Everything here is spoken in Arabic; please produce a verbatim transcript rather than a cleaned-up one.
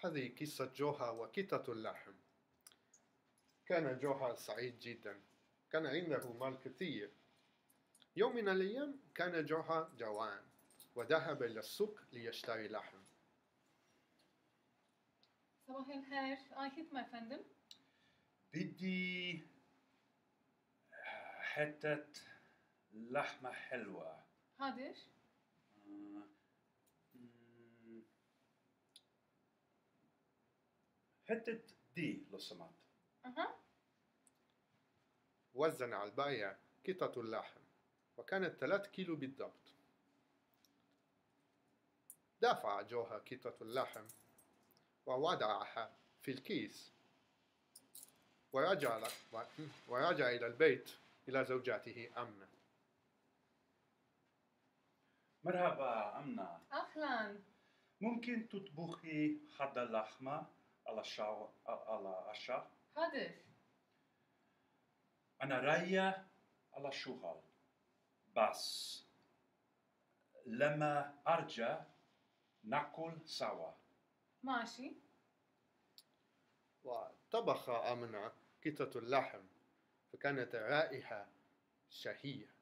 هذه قصة جوها وقطة اللحم. كان جوها سعيد جدا، كان عنده مال كثير. يوم من الأيام كان جوها جوعان وذهب إلى السوق ليشتري لحم. صباح الخير، أي خدمة يا فندم؟ بدي حتة لحمة حلوة. حاضر. آه، مم، حتة دي لو سمحت. أها. وزن على البائع قطة اللحم وكانت ثلاث كيلو بالضبط. دفع جوها قطة اللحم ووضعها في الكيس ورجع, ورجع إلى البيت إلى زوجته أمنة. مرحبا أمنة، أهلا. ممكن تطبخي حدا لحمة على الشاو على عشاء؟ حاضر. أنا رايح على الشغل، بس لما أرجع ناكل سوا. ماشي. وطبخ أمنة قطة اللحم فكانت رائحة شهية.